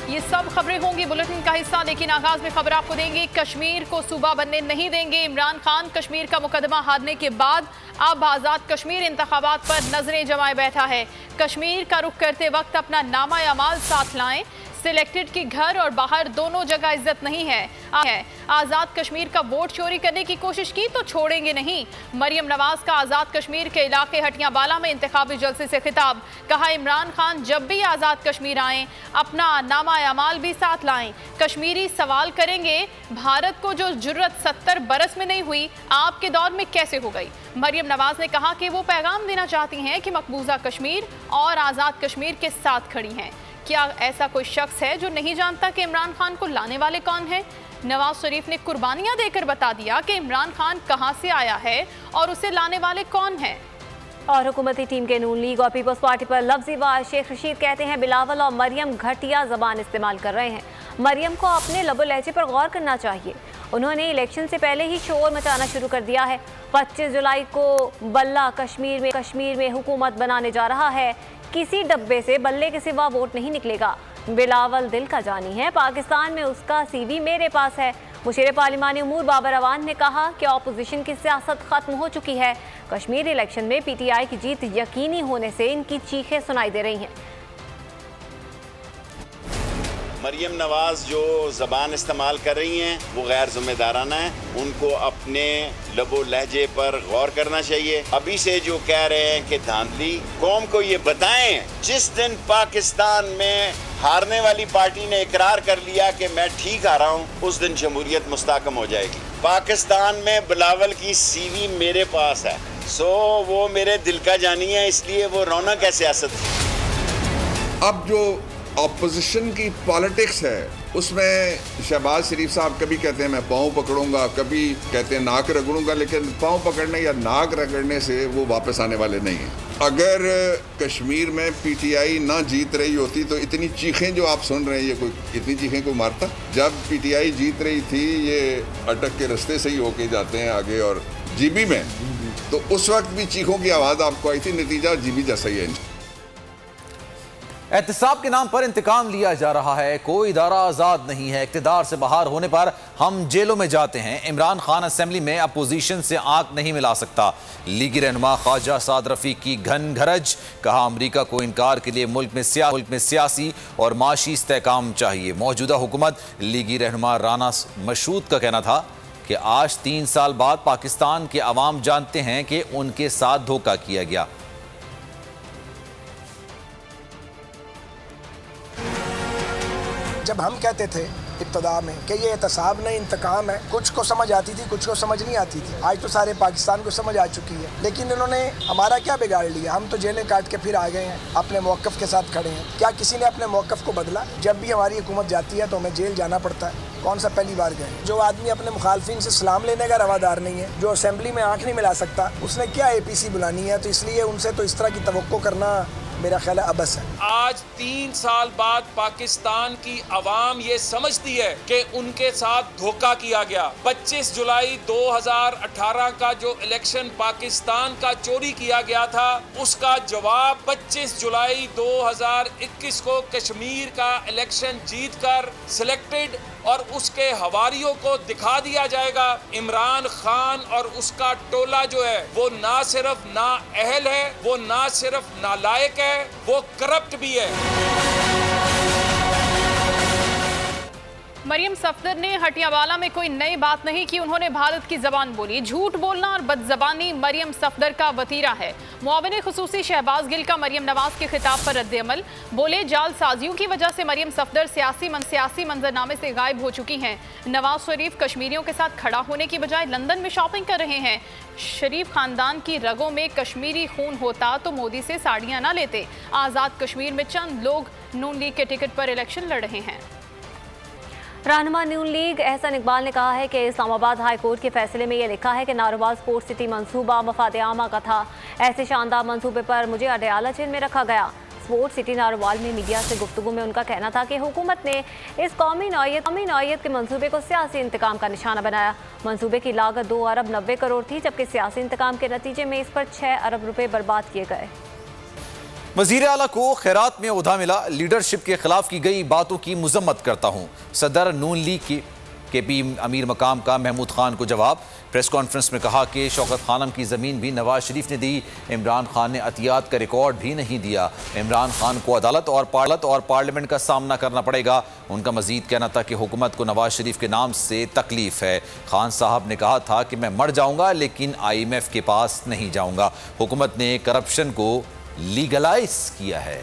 ये सब खबरें होंगी बुलेटिन का हिस्सा, लेकिन आगाज में खबर आपको देंगे। कश्मीर को सूबा बनने नहीं देंगे इमरान खान। कश्मीर का मुकदमा हारने के बाद अब आज़ाद कश्मीर इंतखाबात पर नजरें जमाए बैठा है। कश्मीर का रुख करते वक्त अपना नामा अमाल साथ लाएं। सिलेक्टेड की घर और बाहर दोनों जगह इज्जत नहीं है। आज़ाद कश्मीर का वोट चोरी करने की कोशिश की तो छोड़ेंगे नहीं। मरियम नवाज का आज़ाद कश्मीर के इलाके हटियाबाला में इंतखाबी जलसे से खिताब। कहा इमरान खान जब भी आज़ाद कश्मीर आएं अपना नामा अमाल भी साथ लाएं। कश्मीरी सवाल करेंगे भारत को जो जुर्रत 70 बरस में नहीं हुई आपके दौर में कैसे हो गई। मरियम नवाज ने कहा कि वो पैगाम देना चाहती हैं कि मकबूजा कश्मीर और आज़ाद कश्मीर के साथ खड़ी हैं। क्या ऐसा कोई शख्स है जो नहीं जानता कि इमरान खान को लाने वाले कौन हैं? नवाज शरीफ ने कुर्बानियां देकर बता दिया कि इमरान खान कहां से आया है और उसे लाने वाले कौन हैं। और हुकूमती टीम के नून लीग और पीपल्स पार्टी पर लफ्ज़ी वार। शेख रशीद कहते हैं बिलावल और मरियम घटिया ज़बान इस्तेमाल कर रहे हैं। मरियम को अपने लबो लहजे पर गौर करना चाहिए। उन्होंने इलेक्शन से पहले ही शोर मचाना शुरू कर दिया है। 25 जुलाई को बल्ला कश्मीर में हुकूमत बनाने जा रहा है। किसी डब्बे से बल्ले के सिवा वोट नहीं निकलेगा। बिलावल दिल का जानी है। पाकिस्तान में उसका CV मेरे पास है। मुशीर पार्लिमानी उमूर बाबर अवान ने कहा कि अपोजिशन की सियासत खत्म हो चुकी है। कश्मीर इलेक्शन में PTI की जीत यकीनी होने से इनकी चीखें सुनाई दे रही हैं। मरियम नवाज जो ज़बान इस्तेमाल कर रही हैं वो गैर जिम्मेदाराना है। उनको अपने लबो लहजे पर गौर करना चाहिए। अभी से जो कह रहे हैं कि धांधली, कौम को ये बताएं जिस दिन पाकिस्तान में हारने वाली पार्टी ने इकरार कर लिया कि मैं ठीक आ रहा हूँ, उस दिन जमहूरियत मुस्तहकम हो जाएगी। पाकिस्तान में बिलावल की CV मेरे पास है। वो मेरे दिल का जानी है, इसलिए वो रौनक है सियासत। अब जो ऑपोजिशन की पॉलिटिक्स है उसमें शहबाज शरीफ साहब कभी कहते हैं मैं पाँव पकड़ूंगा, कभी कहते हैं नाक रगड़ूंगा, लेकिन पाँव पकड़ने या नाक रगड़ने से वो वापस आने वाले नहीं हैं। अगर कश्मीर में PTI ना जीत रही होती तो इतनी चीखें जो आप सुन रहे हैं, ये कोई इतनी चीखें कोई मारता? जब PTI जीत रही थी ये अटक के रास्ते से ही होके जाते हैं आगे और GB में, तो उस वक्त भी चीखों की आवाज़ आपको आई थी। नतीजा GB जैसा ही है। एहतिसाब के नाम पर इंतकाम लिया जा रहा है। कोई इदारा आज़ाद नहीं है। इक़्तिदार से बाहर होने पर हम जेलों में जाते हैं। इमरान खान असेंबली में अपोजिशन से आंख नहीं मिला सकता। लीगी रहनुमा ख्वाजा साद रफ़ीक की घन घरज। कहा अमरीका को इनकार के लिए मुल्क में सियासी और माशी इस्तेहकाम चाहिए। मौजूदा हुकूमत लीगी रहनुमा राना मशहूद का कहना था कि आज 3 साल बाद पाकिस्तान के अवाम जानते हैं कि उनके साथ धोखा किया गया। जब हम कहते थे इब्तदा में कि ये एहतसाब नहीं इंतकाम है, कुछ को समझ आती थी, कुछ को समझ नहीं आती थी। आज तो सारे पाकिस्तान को समझ आ चुकी है। लेकिन इन्होंने हमारा क्या बिगाड़ लिया? हम तो जेलें काट के फिर आ गए हैं, अपने मौक़िफ़ के साथ खड़े हैं। क्या किसी ने अपने मौक़िफ़ को बदला? जब भी हमारी हुकूमत जाती है तो हमें जेल जाना पड़ता है। कौन सा पहली बार गए? जो आदमी अपने मुखालफिन से सलाम लेने का रवादार नहीं है, जो असेंबली में आँख नहीं मिला सकता, उसने क्या APC बुलानी है? तो इसलिए उनसे तो इस तरह की तवक्को करना मेरा ख्याल है अबस है। आज 3 साल बाद पाकिस्तान की अवाम ये समझती है कि उनके साथ धोखा किया गया। 25 जुलाई 2018 का जो इलेक्शन पाकिस्तान का चोरी किया गया था, उसका जवाब 25 जुलाई 2021 को कश्मीर का इलेक्शन जीतकर सिलेक्टेड और उसके हवारियों को दिखा दिया जाएगा। इमरान खान और उसका टोला जो है वो ना सिर्फ नाअहल है, वो ना सिर्फ नालायक है, वो करप्ट भी है। मरियम सफदर ने हटियावाला में कोई नई बात नहीं की। उन्होंने भारत की जबान बोली। झूठ बोलना और बदजबानी मरियम सफदर का वतीरा है। मुआविन खुसूसी शहबाज गिल का मरियम नवाज के खिताब पर रद्द-ए-अमल। बोले जालसाजियों की वजह से मरियम सफदर सियासी मंजरनामे से गायब हो चुकी हैं। नवाज शरीफ कश्मीरियों के साथ खड़ा होने की बजाय लंदन में शॉपिंग कर रहे हैं। शरीफ खानदान की रगों में कश्मीरी खून होता तो मोदी से साड़ियां ना लेते। आज़ाद कश्मीर में चंद लोग नून लीग के टिकट पर इलेक्शन लड़ रहे हैं। रहनुमा नून लीग एहसन इकबाल ने कहा है कि इस्लामाबाद हाई कोर्ट के फैसले में यह लिखा है कि नारोवाल स्पोर्ट्स सिटी मंसूबा मफाद आमा का था। ऐसे शानदार मंसूबे पर मुझे अडयाला जेल में रखा गया। स्पोर्ट्स सिटी नारोवाल में मीडिया से गुफ्तगू में उनका कहना था कि हुकूमत ने इस कौमी नौयत के मंसूबे को सियासी इंतकाम का निशाना बनाया। मंसूबे की लागत 2 अरब 90 करोड़ थी, जबकि सियासी इंतकाम के नतीजे में इस पर 6 अरब रुपए बर्बाद किए गए। वज़ीर आला को खैरात में ओहदा मिला, लीडरशिप के खिलाफ की गई बातों की मजम्मत करता हूँ। सदर नून लीग के पी अमीर मकाम का महमूद खान को जवाब। प्रेस कॉन्फ्रेंस में कहा कि शौकत खानम की ज़मीन भी नवाज शरीफ ने दी, इमरान खान ने अतियात का रिकॉर्ड भी नहीं दिया। इमरान खान को अदालत और पार्लियामेंट का सामना करना पड़ेगा। उनका मजीद कहना था कि हुकूमत को नवाज शरीफ के नाम से तकलीफ है। खान साहब ने कहा था कि मैं मर जाऊंगा लेकिन IMF के पास नहीं जाऊंगा। हुकूमत ने करप्शन को लीगलाइज किया है।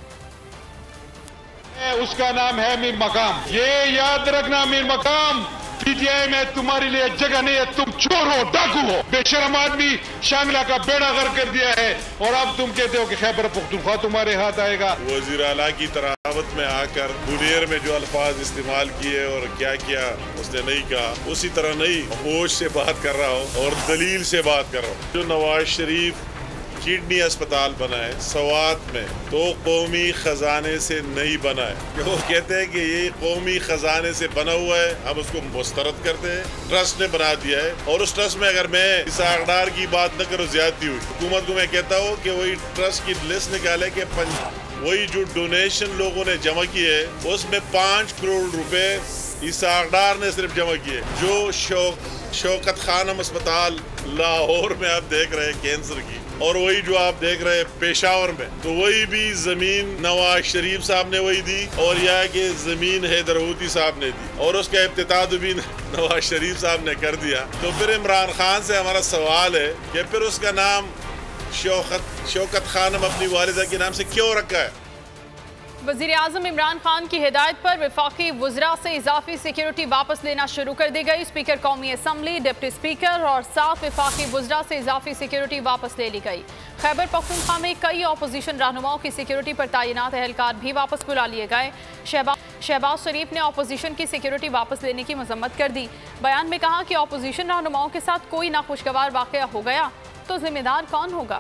उसका नाम है मीर मकाम। ये याद रखना, मीर मकाम PTI में तुम्हारे लिए जगह नहीं है। तुम चोर हो, डाकू हो, बेशरम आदमी, शांगला का बेड़ा गर्क कर दिया है और अब तुम कहते हो कि खैबर पख्तूनख्वा तुम्हारे हाथ आएगा। वज़ीर आला की तरावत में आकर दुनिया में जो अल्फाज इस्तेमाल किए और क्या किया उसने नहीं कहा, उसी तरह नहीं होश से बात कर रहा हो और दलील से बात कर रहा हूँ। जो नवाज शरीफ किडनी अस्पताल बना है सवात में, तो कौमी खजाने से नहीं बना है। वो कहते हैं कि ये कौमी खजाने से बना हुआ है, हम उसको मुस्तरद करते हैं। ट्रस्ट ने बना दिया है और उस ट्रस्ट में अगर मैं इस अकदार की बात न करूँ, ज्यादती हुई। हुकूमत को मैं कहता हूँ कि वही ट्रस्ट की लिस्ट निकाले कि वही जो डोनेशन लोगों ने जमा की है उसमें 5 करोड़ रुपए इस अकदार ने सिर्फ जमा किए। जो शौकत खानम अस्पताल लाहौर में आप देख रहे हैं कैंसर की, और वही जो आप देख रहे हैं पेशावर में, तो वही भी जमीन नवाज शरीफ साहब ने वही दी और यहाँ के जमीन हैदर हूती साहब ने दी और उसका इफ्तिताह भी नवाज शरीफ साहब ने कर दिया। तो फिर इमरान खान से हमारा सवाल है कि फिर उसका नाम शौकत खानम अपनी वालिदा के नाम से क्यों रखा है? वज़ीर आज़म इमरान खान की हिदायत पर वफाकी वुज़रा से इजाफी सिक्योरिटी वापस लेना शुरू कर दी गई। स्पीकर कौमी असम्बली, डिप्टी स्पीकर और 7 वफाकी वुज़रा से इजाफी सिक्योरिटी वापस ले ली गई। खैबर पख्तूनख्वा में कई अपोजिशन रहनुमाओं की सिक्योरिटी पर तैनात एहलकार भी वापस बुला लिए गए। शहबाज शरीफ ने अपोजिशन की सिक्योरिटी वापस लेने की मजम्मत कर दी। बयान में कहा कि अपोजिशन रहनुमाओं के साथ कोई नाखुशगवार वाक़या हो गया तो जिम्मेदार कौन होगा।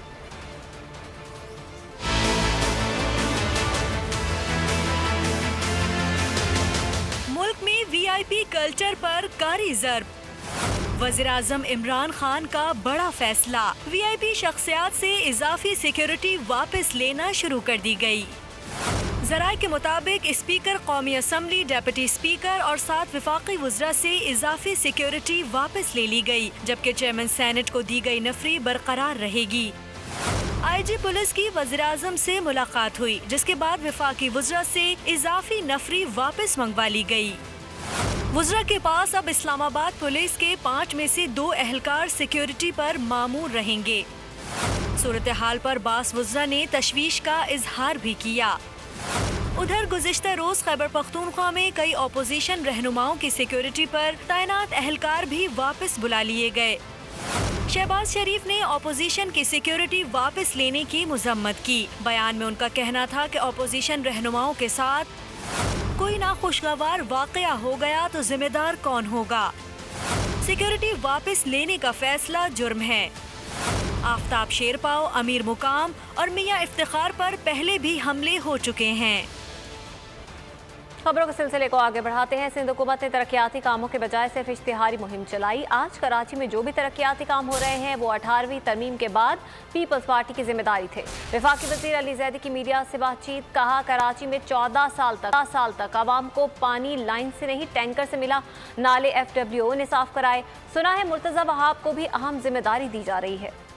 मुल्क में VIP कल्चर पर कारी ज़र्ब। वज़ीर-ए-आज़म इमरान खान का बड़ा फैसला, VIP शख्सियात से इजाफी सिक्योरिटी वापस लेना शुरू कर दी गई। ज़राए के मुताबिक स्पीकर कौमी असम्बली, डिप्टी स्पीकर और 7 वफाकी वुज़रा से इजाफी सिक्योरिटी वापस ले ली गई, जबकि चेयरमैन सेनेट को दी गई नफरी बरकरार रहेगी। IG पुलिस की वज़ीर-ए-आज़म से मुलाकात हुई, जिसके बाद वफाकी वुज़रा से इजाफी नफरी वापस मंगवा ली गई। वुज़रा के पास अब इस्लामाबाद पुलिस के 5 में से 2 एहलकार सिक्योरिटी पर मामूर रहेंगे। सूरत हाल पर बास वुज़रा ने तशवीश का इजहार भी किया। उधर गुज़िश्ता रोज खैबर पख्तूनख्वा में कई अपोजिशन रहनुमाओं की सिक्योरिटी पर तैनात एहलकार भी वापस बुला लिए गए। शहबाज शरीफ ने अपोजिशन की सिक्योरिटी वापस लेने की मजम्मत की। बयान में उनका कहना था कि अपोजिशन रहनुमाओं के साथ कोई नाखुशगवार वाक़या हो गया तो जिम्मेदार कौन होगा। सिक्योरिटी वापस लेने का फैसला जुर्म है। आफ्ताब शेरपाव, अमीर मुकाम और मियां इफ्तिखार पर पहले भी हमले हो चुके हैं। खबरों के सिलसिले को आगे बढ़ाते हैं। सिंध हुकूमत ने तरक्याती कामों के बजाय सिर्फ इश्तिहारी मुहिम चलाई। आज कराची में जो भी तरक्याती काम हो रहे हैं वो 18वीं तरमीम के बाद पीपल्स पार्टी की जिम्मेदारी थे। वफाकी वज़ीर अली ज़ैदी की मीडिया से बातचीत, कहा कराची में 14 साल तक आवाम को पानी लाइन से नहीं टैंकर से मिला, नाले FWO ने साफ कराए। सुना है मुर्तज़ा वहाब को भी अहम जिम्मेदारी दी जा रही है।